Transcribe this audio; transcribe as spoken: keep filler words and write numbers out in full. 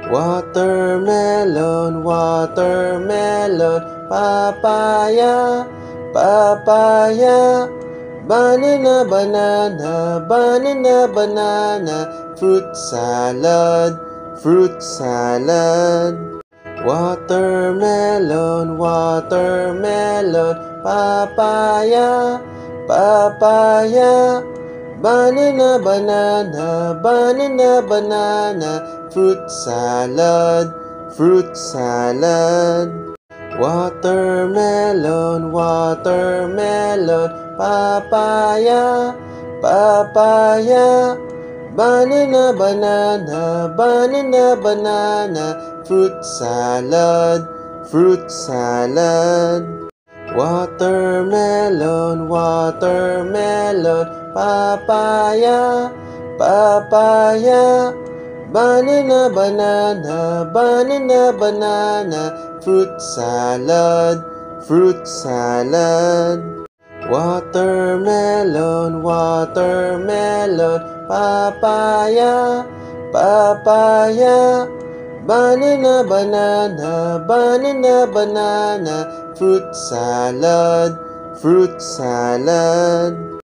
Watermelon, watermelon, papaya, papaya, banana, banana, banana, banana, fruit salad, fruit salad. Watermelon, watermelon, papaya, papaya, banana, banana, banana, banana, fruit salad, fruit salad. Watermelon, watermelon, papaya, papaya, banana, banana, banana, banana, fruit salad, fruit salad. Watermelon, watermelon, papaya, papaya, banana, banana, banana, banana, fruit salad, fruit salad. Watermelon, watermelon, papaya, papaya, banana, banana, banana, banana, fruit salad, fruit salad.